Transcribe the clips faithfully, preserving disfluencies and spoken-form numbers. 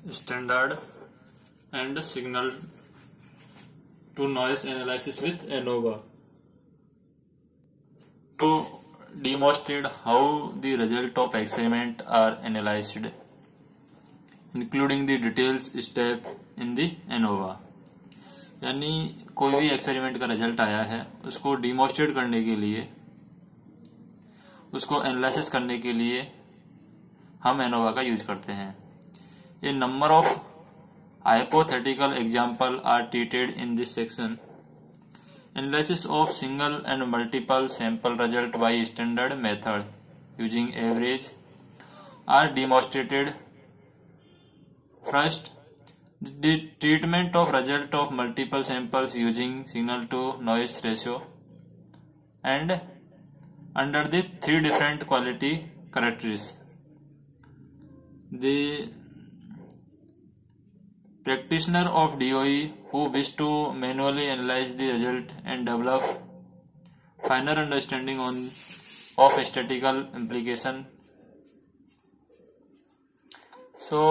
standard and signal to noise analysis with ANOVA. To demonstrate how the result of experiment are analyzed, including the details step in the ANOVA. यानी कोई भी experiment का result आया है उसको demonstrate करने के लिए, उसको एनालिसिस करने के लिए हम एनोवा का यूज करते हैं. A number of hypothetical example are treated in this section. Analysis of single and multiple sample result by standard method using average are demonstrated. First, the treatment of result of multiple samples using signal to noise ratio and under the three different quality characteristics. The practitioner of D O E who wish to manually analyze the result and develop finer understanding on of statistical implication. So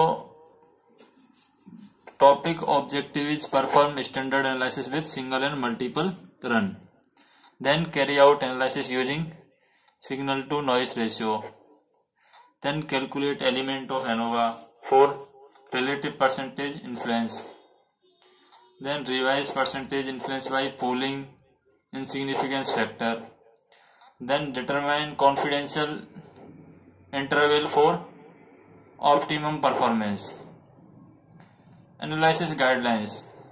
topic objective is perform standard analysis with single and multiple run. Then carry out analysis using signal to noise ratio. Then calculate element of ANOVA for relative percentage influence. Then revise percentage influence by pooling insignificance factor. Then determine confidential interval for optimum performance. Analysis guidelines.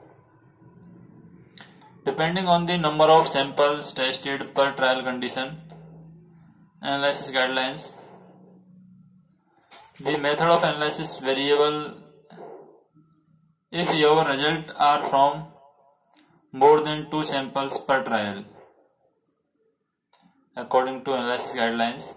Depending on the number of samples tested per trial condition, analysis guidelines. The method of analysis variable if your results are from more than two samples per trial. According to analysis guidelines,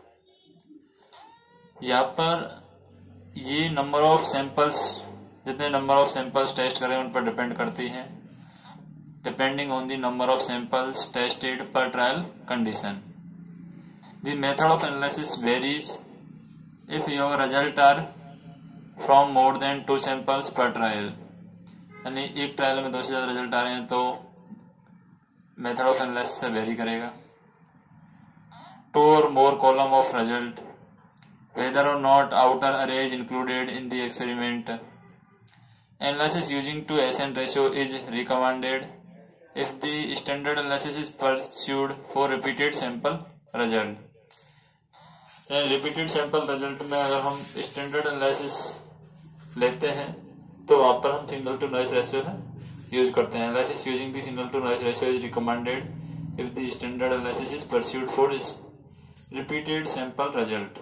यहाँ पर ये number of samples, जितने number of samples test करें उन पर depend करती हैं. Depending on the number of samples tested per trial condition. The method of analysis varies if your result are from more than two samples per trial. यानी एक trial में दो से ज्यादा रिजल्ट आ रहे हैं तो मेथड ऑफ एनालिसिस से वेरी करेगा. Two or more column of result, whether or not outer arrays included in the experiment. Analysis using to S N ratio is recommended if the standard analysis is pursued for repeated sample result. Repeated sample result में अगर हम standard analysis लेते हैं तो वहाँ पर हम signal to noise ratio है यूज करते हैं. Analysis using the signal to noise ratio is recommended if the standard analysis is pursued for repeated sample result.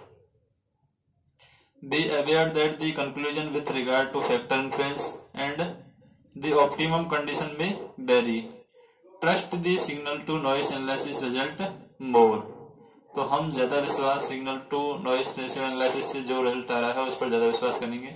Be aware that the conclusion with regard to factor influence and the optimum condition may vary. Trust the signal to noise analysis result more. तो हम ज्यादा विश्वास signal to noise ratio analysis से जो result आ रहा है उस पर ज्यादा विश्वास करेंगे.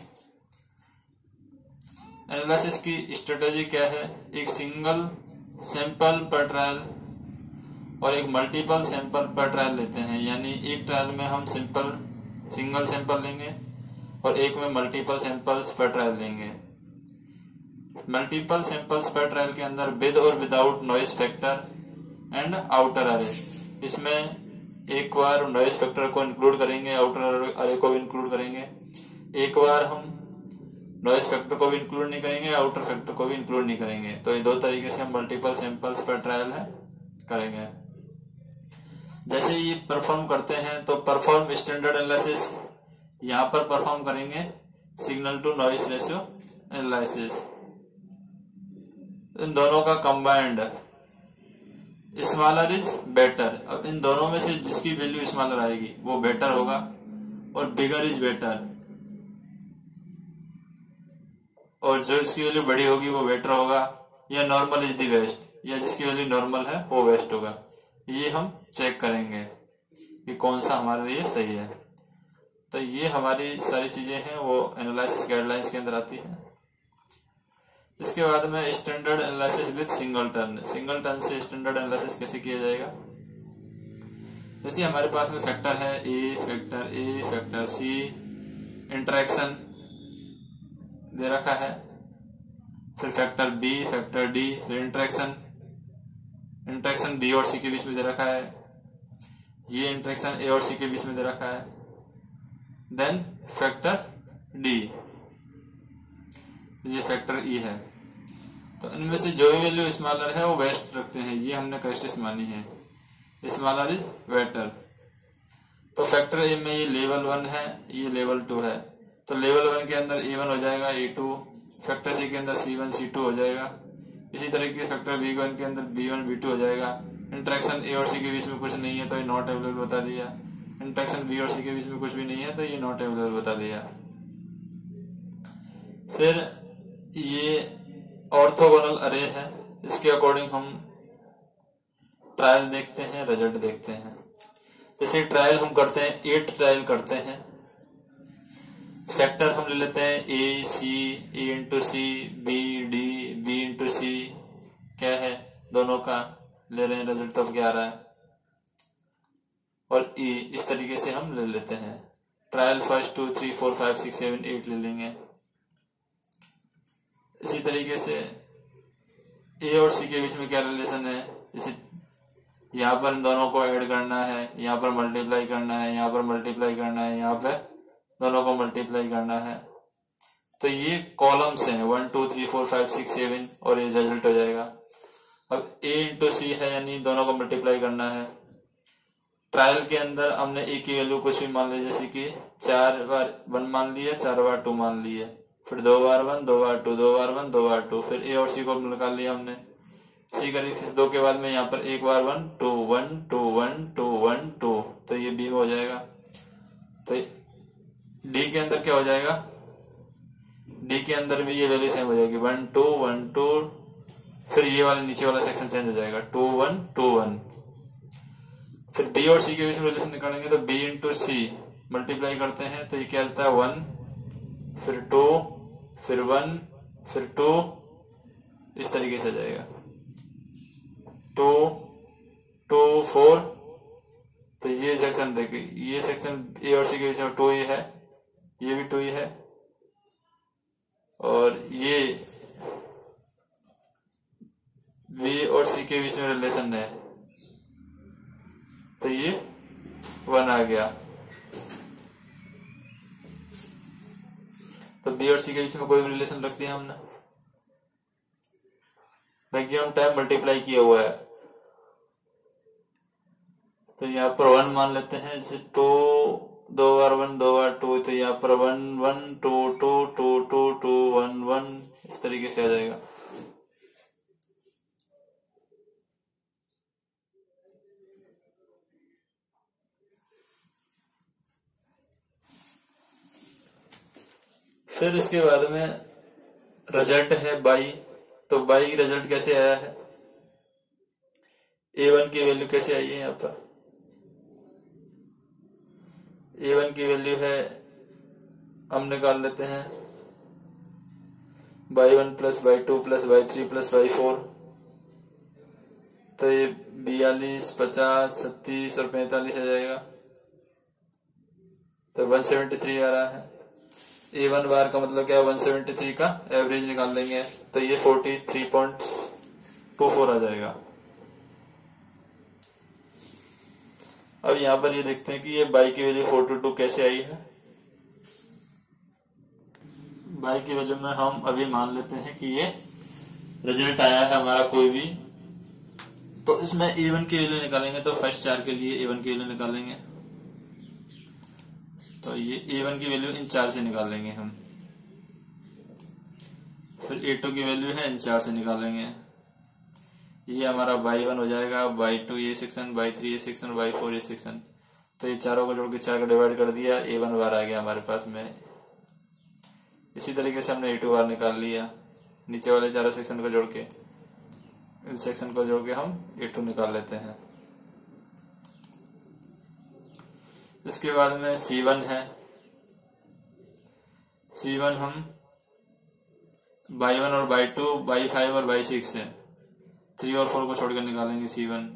एनालिसिस की स्ट्रेटेजी क्या है? एक सिंगल सैंपल पर ट्रायल और एक मल्टीपल सैंपल पर ट्रायल लेते हैं. यानी एक ट्रायल में हम सिंपल सिंगल सैंपल लेंगे और एक में मल्टीपल सैंपल्स पर ट्रायल लेंगे. मल्टीपल सैंपल्स पर ट्रायल के अंदर विद और without noise factor and outer array. इसमें एक बार नॉइस फैक्टर को इंक्लूड करेंगे, आउटर अरे को भी इंक्लूड करेंगे. एक बार हम नॉइस फैक्टर को भी इंक्लूड नहीं करेंगे, आउटर फैक्टर को भी इंक्लूड नहीं करेंगे. तो ये दो तरीके से हम मल्टीपल सैंपल्स पर ट्रायल है करेंगे. जैसे ये परफॉर्म करते हैं तो परफॉर्म स्टैंडर्ड एनालिसिस यहां पर परफॉर्म करेंगे signal to noise ratio analysis. इन दोनों का कंबाइंड स्मॉलर इज बेटर. अब इन दोनों में से जिसकी वैल्यू स्मॉलर आएगी वो बेटर होगा और बिगर इज बेटर, और जो इसकी वैल्यू बड़ी होगी वो बेटर होगा, या नॉर्मल इज द बेस्ट, या जिसकी वैल्यू नॉर्मल है वो बेस्ट होगा. ये हम चेक करेंगे कि कौन सा हमारे लिए सही है. तो ये हमारी सारी चीजें हैं वो एनालिसिस गाइडलाइंस के अंदर आती हैं. इसके बाद में standard analysis with single turn. Single turn से स्टैंडर्ड एनालिसिस कैसे किया जाएगा? जैसे हमारे पास में फैक्टर है A, factor A, factor C, interaction दे रखा है, फिर फैक्टर बी, फैक्टर डी, फिर इंटरेक्शन इंटरेक्शन बी और सी के बीच में दे रखा है, ये इंटरेक्शन ए और सी के बीच में दे रखा है, देन फैक्टर डी, ये फैक्टर ई है। तो इनमें से जो भी वैल्यू स्मॉलर है वो बेस्ट रखते हैं, ये हमने कैरेक्टरिस्टिक्स मानी है, स्मॉलर इज बेटर। तो फैक्टर ए में ये लेवल वन है, ये लेवल टू है, तो लेवल वन के अंदर ए वन हो जाएगा, ए टू, फैक्टर सी के अंदर सी वन सी टू हो जाएगा। इसी तरीके से फैक्टर बी वन के अंदर बी वन बी टू हो जाएगा। इंटरेक्शन ए और सी के बीच में कुछ नहीं है तो ये नॉट अवेलेबल बता दिया, इंटरेक्शन बी और सी के बीच में कुछ भी नहीं है तो ये नॉट अवेलेबल बता दिया। फिर ये ऑर्थोगोनल अरे है, इसके अकॉर्डिंग हम ट्रायल देखते हैं, रिजल्ट देखते हैं। जैसे ट्रायल हम करते हैं, एट ट्रायल करते हैं, फैक्टर हम ले लेते हैं A C, A into C, B D, B into C, क्या है दोनों का ले रहे हैं, रिजल्ट तब क्या आ रहा है, और ई, इस तरीके से हम ले लेते हैं। Trial first two three four five six seven eight ले लेंगे। इसी तरीके से ए और सी के बीच में क्या रिलेशन है, जैसे यहाँ पर इन दोनों को ऐड करना है, यहाँ पर मल्टीप्लाई करना है, यहाँ पर मल्टीप्लाई करना है, यहाँ पे दोनों को मल्टीप्लाई करना है, तो ये कॉलम्स हैं one two three four five six seven और ये रिजल्ट हो जाएगा। अब ए इंटू सी है यानी दोनों को मल्टीप्लाई करना है। ट्रायल के अंदर हमने ए की वैल्यू कुछ भी मान ली, जैसे कि चार बार वन मान लिया, चार बार टू मान लिया, फिर दो बार वन, दो बार टू, दो बार वन, दो बार टू, फिर ए और सी को निकाल लिया हमने। सी करी फिर दो के बाद में यहाँ पर एक बार one two one two one two one two, तो ये बी में हो जाएगा। तो डी के अंदर क्या हो जाएगा, डी के अंदर भी ये वैल्यू सेम हो जाएगी, वन टू वन टू, फिर ये वाला नीचे वाला सेक्शन चेंज हो जाएगा, टू वन टू वन। फिर बी और सी के बीच में रिलेशन निकालेंगे तो बी इंटू सी मल्टीप्लाई करते हैं तो ये क्या आता है, वन, फिर टू, फिर वन, फिर टू, इस तरीके से जाएगा, टू टू फोर। तो ये सेक्शन देखिए, ये सेक्शन ए और सी के बीच में टू ही है, ये भी टू ही है, और ये बी और सी के बीच में रिलेशन है तो ये वन आ गया। तो बी और सी के बीच में कोई भी रिलेशन रख दिया हमने, मैक्सिमम टाइम मल्टीप्लाई किया हुआ है, तो यहाँ पर वन मान लेते हैं, जैसे टू दो बार वन, दो बार टू, तो यहाँ पर one one two two two two two one one, इस तरीके से आ जाएगा। फिर इसके बाद में रिजल्ट है बाई। तो बाई की रिजल्ट कैसे आया है, ए वन की वैल्यू कैसे आई है, यहाँ पर ए वन की वैल्यू है, हम निकाल लेते हैं Y one plus Y two plus Y three plus Y four, तो ये बयालीस, पचास, छत्तीस और पैंतालीस आ जाएगा, तो वन सेवेंटी थ्री आ रहा है। ए वन बार का मतलब क्या है, वन सेवेंटी थ्री का एवरेज निकाल लेंगे तो ये forty three point two four आ जाएगा। अब यहाँ पर ये देखते हैं कि ये बाई की वैल्यू फोर टू टू कैसे आई है। बाई की वैल्यू में हम अभी मान लेते हैं कि ये रिजल्ट आया है हमारा कोई भी, तो इसमें ए वन की वैल्यू निकालेंगे तो फर्स्ट चार के लिए ए वन की वैल्यू निकालेंगे, तो ये ए वन की वैल्यू इन चार से निकालेंगे हम, फिर ए टू की वैल्यू है इन चार से निकालेंगे, ये हमारा बाई वन हो जाएगा, बाई टू ये सेक्शन, बाई थ्री ये सेक्शन, बाई फोर ये सेक्शन, तो ये चारों को जोड़ के चार का डिवाइड कर दिया, ए वन बार आ गया हमारे पास में। इसी तरीके से हमने ए टू बार निकाल लिया, नीचे वाले चारों सेक्शन को जोड़ के, इन सेक्शन को जोड़ के हम ए टू निकाल लेते हैं। इसके बाद में सी वन है, सी वन हम बाई वन और बाई टू, बाई फाइव और बाई सिक्स है, थ्री और फोर को छोड़कर निकालेंगे C one,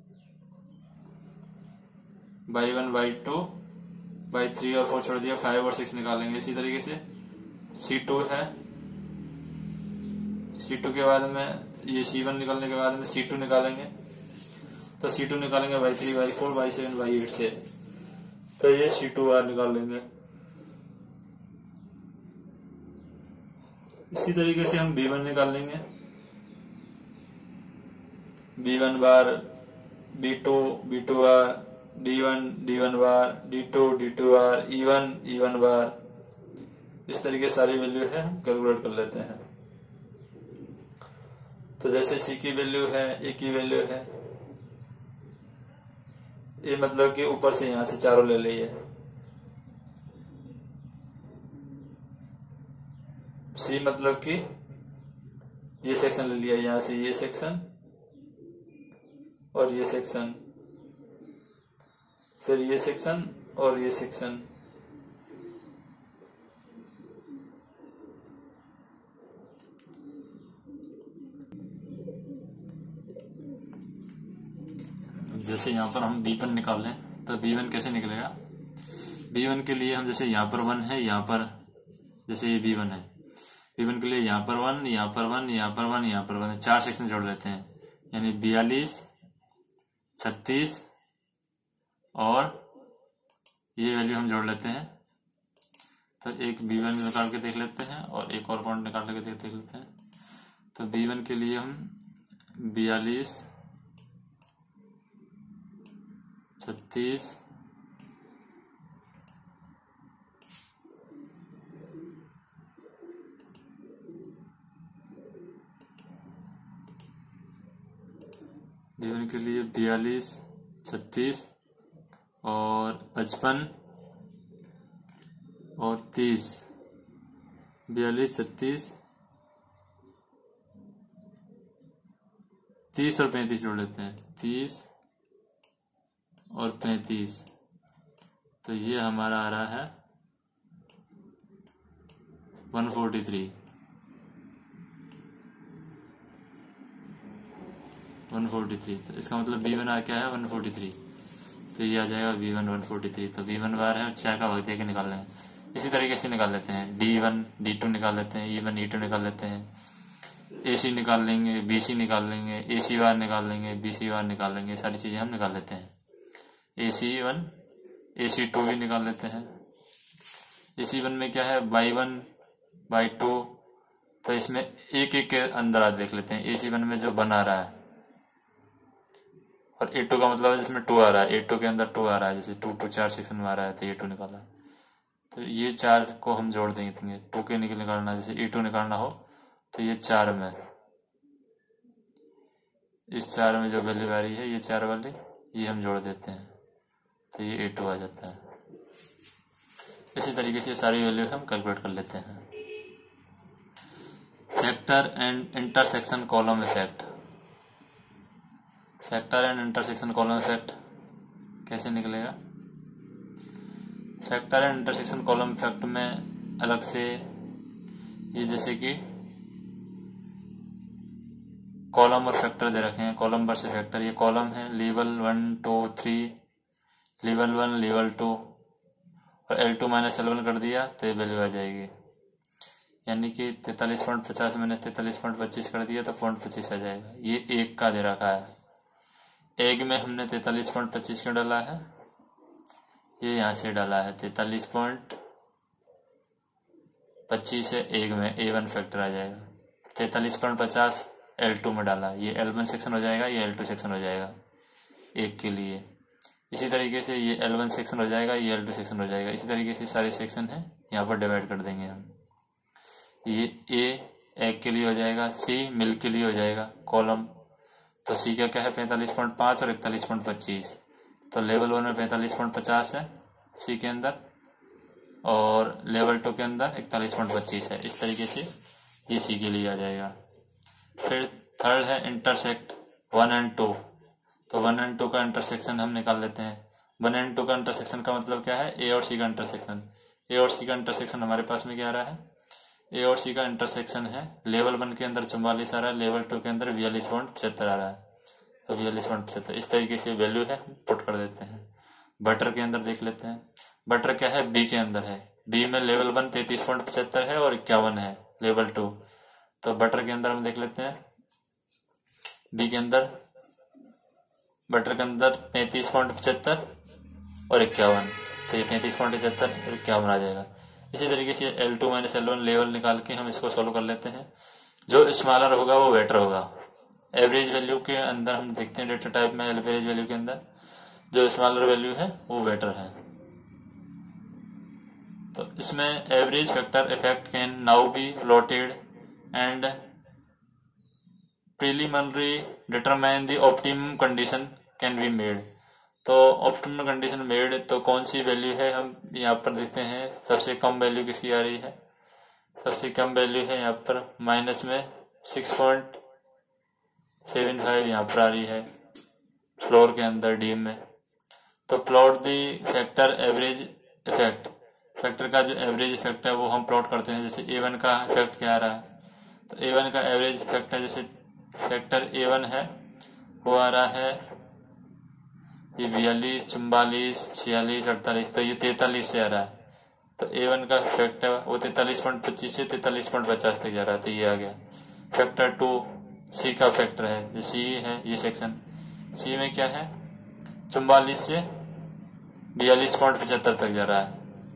Y one Y two, Y three और फोर छोड़ दिया, फाइव और सिक्स निकालेंगे। इसी तरीके से सी टू है, सी टू के बाद में ये सी वन निकालने के बाद में सी टू निकालेंगे, तो सी टू निकालेंगे Y three Y four Y seven Y eight से, तो ये सी टू बार निकाल लेंगे। इसी तरीके से हम बी वन निकाल लेंगे, B one bar, B two B two bar, D one D one bar, D two D two bar, E one E one bar. इस तरीके सारी वैल्यू है हम कैलकुलेट कर लेते हैं। तो जैसे सी की वैल्यू है, ए की वैल्यू है, ये मतलब कि ऊपर से यहां से चारों ले लिए, सी मतलब कि ये सेक्शन ले लिया, यहां से ये सेक्शन और ये सेक्शन, फिर ये सेक्शन और ये सेक्शन। जैसे यहाँ पर हम बी वन निकालें तो बी वन कैसे निकलेगा? बी वन के लिए हम जैसे यहाँ पर वन है, यहाँ पर जैसे ये बी वन है, बी वन के लिए यहाँ पर वन, यहाँ पर वन, यहाँ पर वन, यहाँ पर वन, चार सेक्शन जोड़ लेते हैं, यानी बयालीस, छत्तीस और ये वैल्यू हम जोड़ लेते हैं। तो एक बी वन निकाल के देख लेते हैं और एक और पॉइंट निकाल के देख लेते हैं। तो बी वन के लिए हम बयालीस, छत्तीस, बी वन के लिए बयालीस, छत्तीस और पचपन और तीस, बयालीस, छत्तीस, तीस और पैंतीस जोड़ लेते हैं, तीस और पैंतीस। तो ये हमारा आ रहा है one forty three, one forty three. तो इसका मतलब बी वन आ क्या है? One forty three. तो ये आ जाएगा B one one forty three. तो बी वन बार है, चार का भाग दे के निकाल लेंगे। इसी तरीके से निकाल लेते हैं, डी वन डी टू निकाल लेते हैं, ई वन ई टू निकाल लेते हैं, ए सी निकाल लेंगे, बी सी निकाल लेंगे, ए सी बार निकाल लेंगे, बी सी बार निकाल लेंगे, सारी चीजें हम निकाल लेते हैं। A C one A C to भी निकाल लेते हैं। ए सी वन में क्या है? Y one Y two. तो इसमें एक एक के अंदर आ देख लेते हैं। ए सी वन में जो वन आ रहा है और ए टू का मतलब है जिसमें टू आ रहा है, ए टू के अंदर टू आ रहा है, जैसे टू टू चार सेक्शन में आ रहा है तो ए टू निकाला। तो ये चार को हम जोड़ देंगे, टू के निकल निकालना, जैसे ए टू निकालना हो तो ये चार में, इस चार में जो वैल्यू आ रही है ये चार वाली, ये हम जोड़ देते हैं तो ये ए टू आ जाता है। इसी तरीके से सारी वैल्यू हम कैलकुलेट कर लेते हैं। Factor and intersection column effect. Factor and intersection column effect कैसे निकलेगा? Factor and intersection column effect में अलग से ये जैसे कि कॉलम और फैक्टर दे रखे हैं, कॉलम वर्सेस फैक्टर। ये कॉलम है, level one two three, level one level two, और L two minus L one कर दिया तो ये वैल्यू आ जाएगी, यानी कि तैतालीस पॉइंट पचास माइनस तैतालीस पॉइंट पच्चीस कर दिया तो पॉइंट पच्चीस आ जाएगा। ये एक का दे रखा है, एक में हमने तैतालीस पॉइंट पच्चीस क्यों डाला है? ये यहां से डाला है तैतालीस पॉइंट पच्चीस है, एक में ए वन फैक्टर आ जाएगा। तैतालीस पॉइंट पचास एल टू में डाला, ये एल वन सेक्शन हो जाएगा, ये एल टू सेक्शन हो जाएगा एक के लिए। इसी तरीके से ये एल वन सेक्शन हो जाएगा, ये एल टू सेक्शन हो जाएगा। इसी तरीके से सारे सेक्शन है यहाँ पर डिवाइड कर देंगे हम। ये ए एक के लिए हो जाएगा, सी मिल के लिए हो जाएगा कॉलम। तो सी का क्या है? पैंतालीस पॉइंट पांच और इकतालीस पॉइंट पच्चीस। तो लेवल वन में पैंतालीस पॉइंट पचास है सी के अंदर, और लेवल टू के अंदर इकतालीस पॉइंट पच्चीस है। इस तरीके से ये सी के लिए आ जाएगा। फिर थर्ड है इंटरसेक्ट वन एंड टू। तो वन एंड टू का इंटरसेक्शन हम निकाल लेते हैं। वन एंड टू का इंटरसेक्शन का मतलब क्या है? ए और सी का इंटरसेक्शन। ए और सी का इंटरसेक्शन हमारे पास में क्या आ रहा है? ए और सी का इंटरसेक्शन है, लेवल वन के अंदर चौवालीस आ रहा है, लेवल टू के अंदर बयालीस पॉइंट पचहत्तर आ रहा है। तो बयालीस पॉइंट पचहत्तर इस तरीके से वैल्यू है, पुट कर देते हैं। बटर के अंदर देख लेते हैं। बटर क्या है? बी के अंदर है। बी में लेवल वन तैतीस पॉइंट पचहत्तर है और इक्यावन है लेवल टू। तो बटर के अंदर हम देख लेते हैं, बी के अंदर, बटर के अंदर पैंतीस पॉइंट पचहत्तर और इक्यावन, तो ये पैंतीस पॉइंट पचहत्तर और इक्यावन आ जाएगा। इसी तरीके से L two minus L one level निकाल के हम इसको सॉल्व कर लेते हैं। जो स्मॉलर होगा वो बेटर होगा। एवरेज वैल्यू के अंदर हम देखते हैं डेटा टाइप में, एवरेज वैल्यू के अंदर जो स्मॉलर वैल्यू है वो बेटर है। तो इसमें average factor effect can now be plotted and preliminary determine the optimum condition can be made. तो ऑप्टिमम कंडीशन मेड तो कौन सी वैल्यू है हम यहाँ पर देखते हैं। सबसे कम वैल्यू किसकी आ रही है, सबसे कम वैल्यू है यहाँ पर माइनस में सिक्स पॉइंट सेवन फाइव यहाँ पर आ रही है फ्लोर के अंदर डी में। तो plot the factor average effect, factor का जो एवरेज इफेक्ट है वो हम प्लॉट करते हैं। जैसे ए वन का इफेक्ट क्या आ रहा है, तो ए वन का एवरेज इफेक्ट है, जैसे फैक्टर ए वन है वो आ रहा है ये बयालीस, चुम्बालीस, छियालीस, अड़तालीस, तो ये तैतालीस से आ रहा है। तो ए वन का फैक्ट है वो तैतालीस पॉइंट पच्चीस से तैतालीस पॉइंट पचास तक जा रहा है, तो ये आ गया। फैक्टर टू सी का फैक्टर है, जो सी है ये सेक्शन, सी में क्या है चुम्बालीस से बयालीस पॉइंट पचहत्तर तक जा रहा है,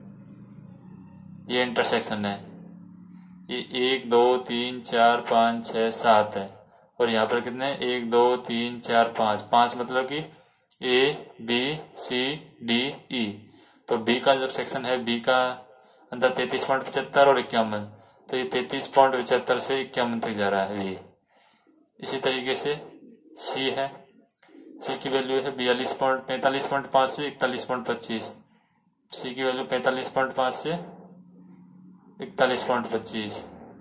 ये इंटरसेक्शन है। ये एक दो तीन चार पाँच छह सात है, और यहाँ पर कितने एक दो तीन चार पाँच, पाँच मतलब कि A B C D E. तो बी का जब सेक्शन है, बी का अंदर तैतीस पॉइंट पचहत्तर और इक्यावन, तो ये तैतीस पॉइंट पचहत्तर से इक्यावन तक जा रहा है बी। इसी तरीके से सी है, सी की वैल्यू है बयालीस पॉइंट पैंतालीस पॉइंट पांच से इकतालीस पॉइंट पच्चीस, सी की वैल्यू पैंतालीस पॉइंट पांच से इकतालीस पॉइंट पच्चीस,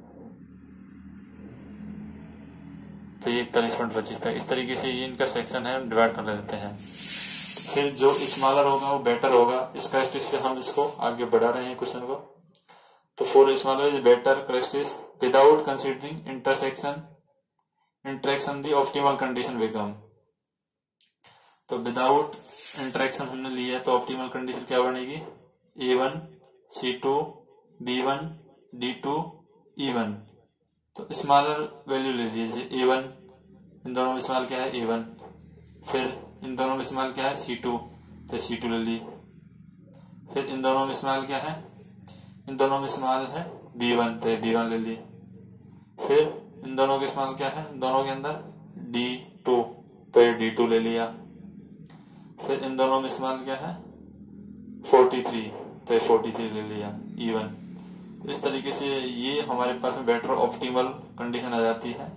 तो ये इकतालीस पॉइंट पच्चीस तक। इस तरीके से ये इनका सेक्शन है, हम डिवाइड कर देते हैं। फिर जो स्मॉलर होगा वो बेटर होगा, इस कैरेक्टरिस्टिक से हम इसको आगे बढ़ा रहे हैं क्वेश्चन को। तो for smaller is better characteristic without considering intersection interaction the optimal condition become. तो विदाउट इंटरेक्शन हमने लिया है, तो ऑप्टिमल कंडीशन क्या बनेगी, A one C two B one D two E one. तो स्मॉलर वैल्यू ले लीजिए ए वन, इन दोनों में स्मॉल क्या है ए वन, फिर इन दोनों में स्मॉल क्या है सी टू, तो सी टू ले ली। फिर इन दोनों में स्मॉल क्या है, इन दोनों में स्मॉल है बी वन, तो बी वन ले ली। फिर इन दोनों के स्मॉल क्या है, दोनों के अंदर डी टू, तो ये डी टू ले लिया। फिर इन दोनों में स्मॉल क्या है फोर्टी थ्री, तो ये फोर्टी थ्री ले लिया ई वन। इस तरीके से ये हमारे पास में बेटर ऑप्टिमल कंडीशन आ जाती है।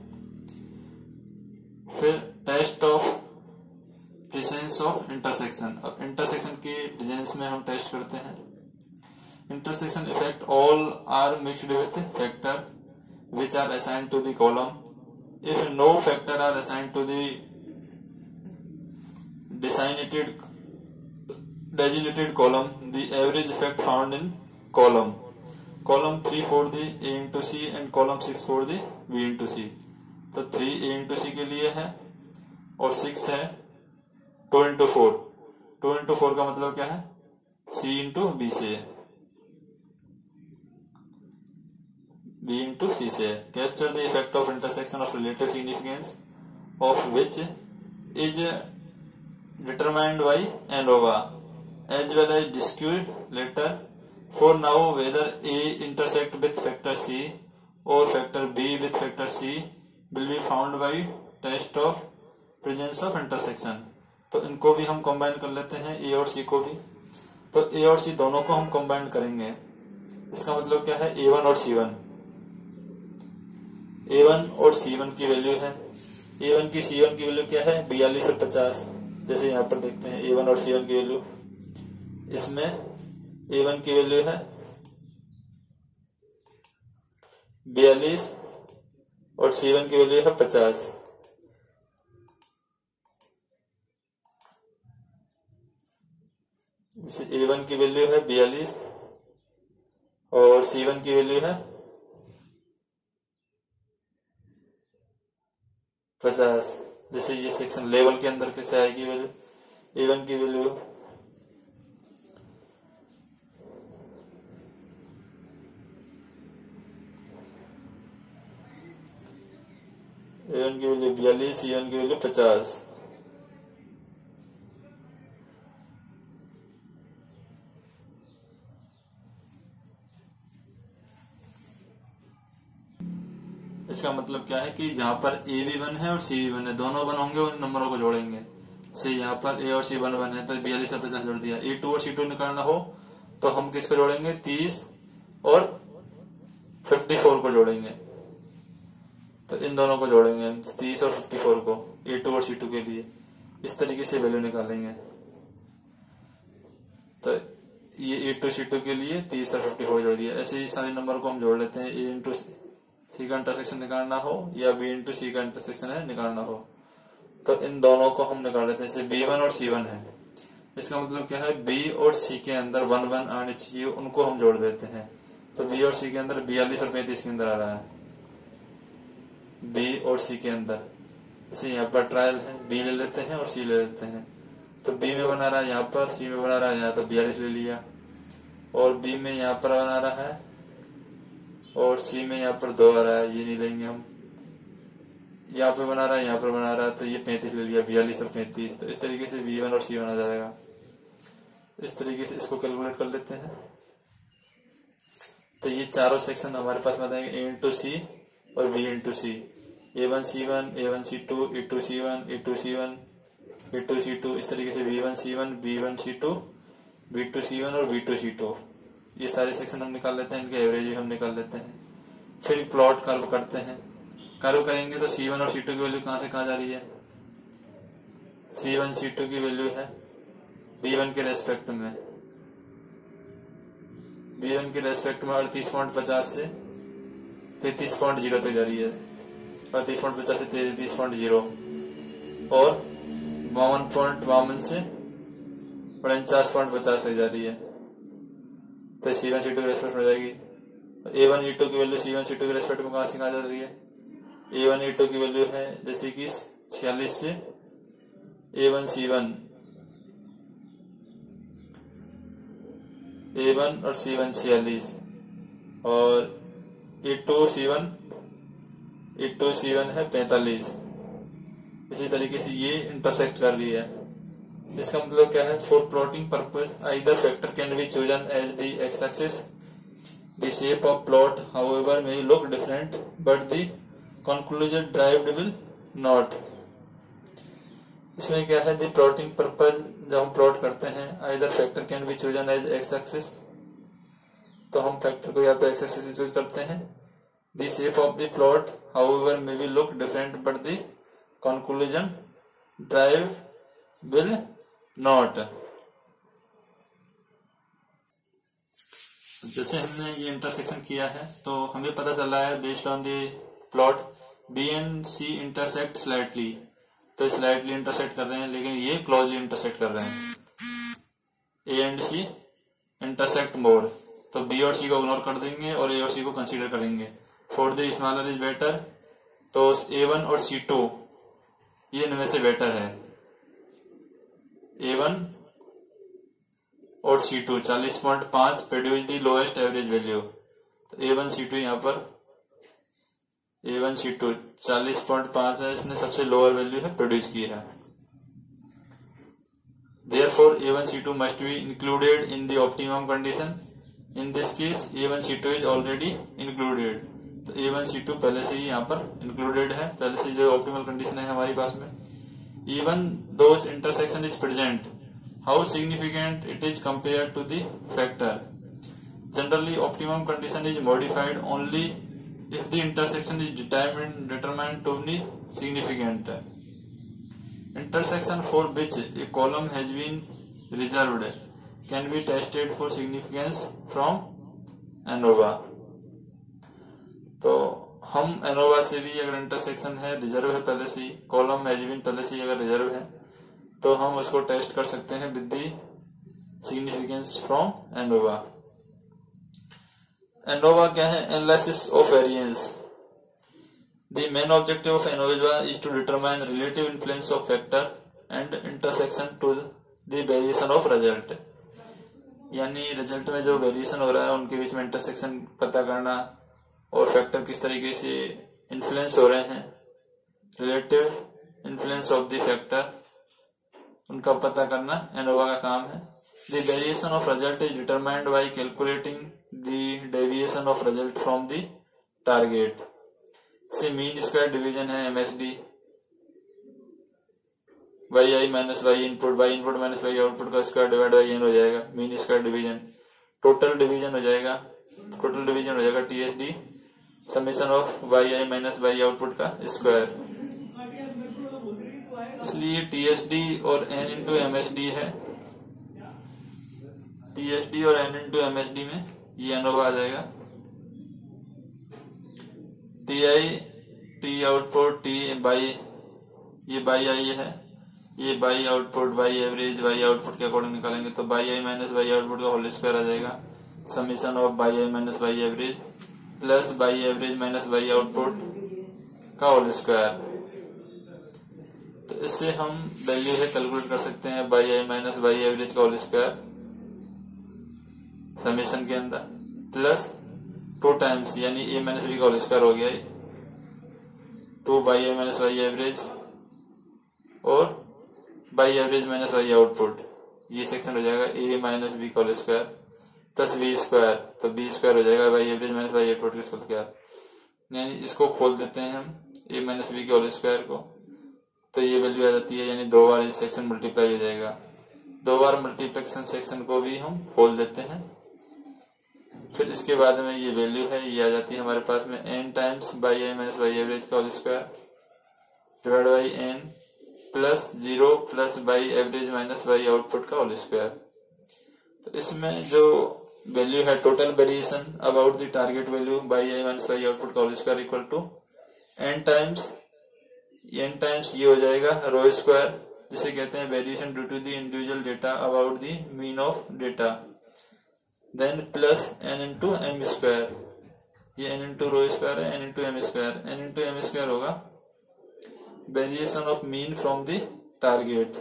फिर test of presence of intersection, अब इंटरसेक्शन के प्रेजेंस में हम टेस्ट करते हैं। Intersection effect all are mixed with factor which are assigned to the column. If no factor are assigned to the designated designated column, the average effect found in column column three for the A into C and column six for the B into C. तो three A into C के लिए है और six है two into four, two into four का मतलब क्या है C इंटू बी से, B into C से। Capture the effect of intersection of relative significance of which is determined by ANOVA as well as discrete later. For now, whether A intersect with factor C or factor B with factor C will be found by test of presence of intersection. तो इनको भी हम combine कर लेते हैं, A और C को भी। तो A और C दोनों को हम कंबाइन करेंगे, इसका मतलब क्या है ए वन और सी वन। ए वन और सी वन की वैल्यू है, ए वन की सी वन की वैल्यू क्या है बयालीस और पचास। जैसे यहाँ पर देखते हैं ए वन और सी वन की वैल्यू, इसमें ए वन की वैल्यू है बयालीस और सी वन की वैल्यू है पचास। ए वन की वैल्यू है बयालीस और सी वन की वैल्यू है पचास। जैसे ये सेक्शन लेवल के अंदर कैसे आएगी वैल्यू, ए वन की वैल्यू ए वन की वैल्यू बयालीस, सी वन की वैल्यू पचास। इसका मतलब क्या है कि जहां पर ए भी वन है और सी भी वन है, दोनों वन होंगे, उन नंबरों को जोड़ेंगे। से यहाँ पर ए और सी वन वन है तो बयालीस से पचास जोड़ दिया। ए टू और सी टू निकालना हो तो हम किसको जोड़ेंगे, तीस और फिफ्टी फोर को जोड़ेंगे। तो इन दोनों को जोड़ेंगे, तीस और फिफ्टी फोर को, ए टू और सी टू के लिए। इस तरीके से वैल्यू निकालेंगे। तो ये ए टू सी टू के लिए तीस और फिफ्टी फोर जोड़ दिया। ऐसे ही सारे नंबर को हम जोड़ लेते हैं। ए इंटू सी का इंटरसेक्शन निकालना हो या बी इंटू सी का इंटरसेक्शन है निकालना हो तो इन दोनों को हम निकाल लेते हैं। जैसे बी वन और सी वन है, इसका मतलब क्या है, बी और सी के अंदर वन वन आने चाहिए, उनको हम जोड़ देते हैं। तो बी और सी के अंदर बयालीस और पैंतीस के अंदर आ रहा है, बी और सी के अंदर। जैसे यहाँ पर ट्रायल है, बी ले लेते हैं और सी ले लेते हैं। तो बी में बना रहा है यहाँ पर, सी में बना रहा है यहाँ, तो बयालीस ले लिया। और बी में यहाँ पर बना रहा है और सी में यहाँ पर दो आ रहा है, ये नहीं लेंगे हम। यहाँ पे बना रहा है, यहाँ पर बना रहा है, तो ये पैंतीस ले लिया, बयालीस और पैंतीस। तो इस तरीके से बी वन और सी वन आ जाएगा। इस तरीके से इसको कैलकुलेट कर लेते हैं। तो ये चारों सेक्शन हमारे पास बताएंगे, ए इंटू सी और B into C. A one C one, A one C two, A two C one, A two C one, A two C two. इस तरीके से B one C one, B one C two, B two C one और B two C two. ये सारे section हम निकाल लेते हैं, इनके एवरेज भी हम निकाल लेते हैं। फिर प्लॉट कर्व करते हैं। कर्व करेंगे तो सी वन और सी टू की वैल्यू कहां से कहां जा रही है, सी वन सी टू की वैल्यू है बी वन के रेस्पेक्ट में, बी वन के रेस्पेक्ट में अड़तीस पॉइंट पचास से तैतीस पॉइंट जीरो तक जा रही है। अड़तीस पॉइंट पचास से तैतीस पॉइंट जीरो और बावन पॉइंट बावन से उनचास पॉइंट पचास तक जा रही है। तो सी वन सी टू के रेस्पेक्ट में जाएगी। ए वन ए टू की value C one C two के रेस्पेक्ट में कहां से कहां जा रही है, ए वन ए टू की वैल्यू है जैसे कि छियालीस से A one C one, A one और सी वन छियालीस और A two C one, A two C one है पैंतालीस। इसी तरीके से ये इंटरसेक्ट कर रही है। इसका मतलब क्या है, for plotting purpose either factor can be chosen as the X axis. The shape of plot however may look different but the conclusion derived will not. इसमें क्या है, द प्लॉटिंग पर्पज, जब हम प्लॉट करते हैं, either factor can be chosen as X axis, तो हम factor को या तो एक्स एक्सिस से चूज करते हैं। The shape of the plot however may be look different but the conclusion derive will not. जैसे हमने ये इंटरसेक्शन किया है तो हमें पता चला है based on the plot B and C intersect slightly. तो स्लाइटली इंटरसेक्ट कर रहे हैं लेकिन ये क्लोजली इंटरसेक्ट कर रहे हैं। ए एंड सी इंटरसेक्ट मोर, तो बी और सी को इग्नोर कर देंगे और ए और सी को कंसीडर करेंगे। For the smaller is better, तो ए वन और सी टू ये इनमें से बेटर है। ए वन और सी टू चालीस पॉइंट पांच produce the lowest average value. तो ए वन सी टू यहाँ पर ए वन सी टू चालीस पॉइंट पांच है, इसने सबसे लोअर वैल्यू है प्रोड्यूस की है। Therefore A one C two must be included in the optimum condition. In this case A one C two is already included. तो ए वन सी टू पहले से ही यहाँ पर इंक्लूडेड है, पहले से जो ऑप्टिमल कंडीशन है हमारे पास में। Even those intersection is present, how significant it is compared to the factor. Generally, optimum condition is modified only if the intersection is determined determined to be significant. Intersection for which a column has been reserved can be tested for significance from ANOVA. तो हम ANOVA से भी अगर intersection है, reserve है पहले से ही, column has been पहले से ही अगर रिजर्व है, तो हम उसको टेस्ट कर सकते हैं with the significance from ANOVA. ANOVA क्या है, analysis of variance. The main objective of ANOVA is to determine relative influence of factor and intersection to the variation of result. यानी रिजल्ट में जो वेरिएशन हो रहा है उनके बीच में इंटरसेक्शन पता करना और फैक्टर किस तरीके से इन्फ्लुएंस हो रहे हैं relative influence of the factor, उनका पता करना एनोवा का काम है। The variation of result is determined by calculating the deviation of result from the target. से मीन स्क्वायर डिवीजन है MSD, Y I minus Y input, Y input minus Y output का square divide by N हो जाएगा mean square division. Total division हो जाएगा, total division हो जाएगा TSD summation of Y I minus Y output का square. इसलिए TSD और एन इंटू एमएसडी है, टीएसडी और एन इंटू एमएसडी में ये एनोवा आ जाएगा। T I T output T Y, ये बाई आई है, ये Y output Y average Y output के अकॉर्डिंग निकालेंगे तो by I minus by output का होल स्क्वायर आ जाएगा summation of by I minus by average plus by average minus by output का होल स्क्वायर। तो इससे हम वैल्यू है कैलकुलेट कर सकते हैं Y I minus by average का होल स्क्वायर समीशन के अंदर प्लस टू टाइम्स यानी ए माइनस बी का होल स्क्वायर हो गया two Y I minus by average और Y average minus by output, ये सेक्शन हो जाएगा ए माइनस बी का whole square plus B square, तो बी स्क्वायर हो जाएगा Y average minus by output का स्क्वायर। यानी इसको खोल देते हैं हम ए माइनस बी के होल स्क्वायर को, तो ये वैल्यू आ जाती है, यानी दो बार इस सेक्शन मल्टीप्लाई हो जाएगा। दो बार मल्टीप्लेक्शन सेक्शन को भी हम खोल देते हैं, फिर इसके बाद में ये वैल्यू है ये आ जाती है हमारे पास में n times y I minus by average का whole square divide by n plus zero plus by average minus by output का होल स्क्वायर। तो इसमें जो वैल्यू है total variation about the target value y I minus by output का whole square equal to n times n times ये हो जाएगा rho square, जिसे कहते हैं variation due to the individual data about the mean of data, then plus n into m square, ये n into rho square है, n into m square, n into m square होगा variation of mean from the target.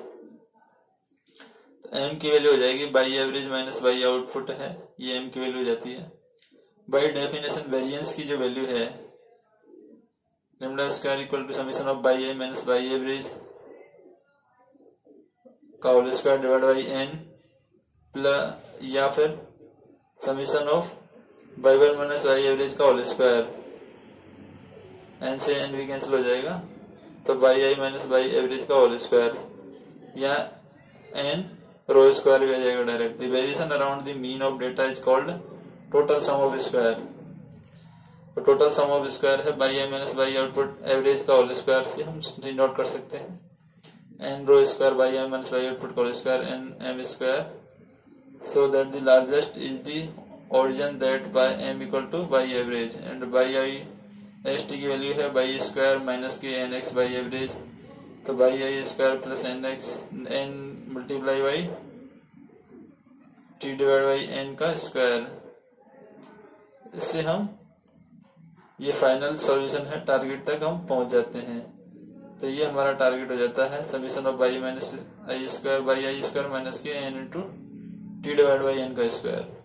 M की value हो जाएगी y average minus by output है, ये M की value हो जाती है। बाई डेफिनेशन वेरिएंस की जो वैल्यू है lambda square equal to summation of by I minus by average का whole square divide by n plus या फिर summation of y one minus by average का होल स्क्वायर, एन से n भी cancel हो जाएगा तो by I minus by average का होल स्क्वायर या एन रो स्क्वायर भी आ जाएगा direct. The variation around the mean of data is called total sum of square. तो टोटल सम ऑफ स्क्वायर है y I minus by output average का whole square से हम denote कर सकते हैं n rho square y I minus by output का whole square n m square, so that the largest is the origin that y m equal to y average and y i s t की value है y square minus k n x y average, तो by i square plus n x n multiply by t divide by n का square. इससे हम ये final solution है, target तक हम पहुंच जाते हैं। तो ये हमारा टारगेट हो जाता है summation of y minus i square y i square minus k n into t divide by n का स्क्वायर।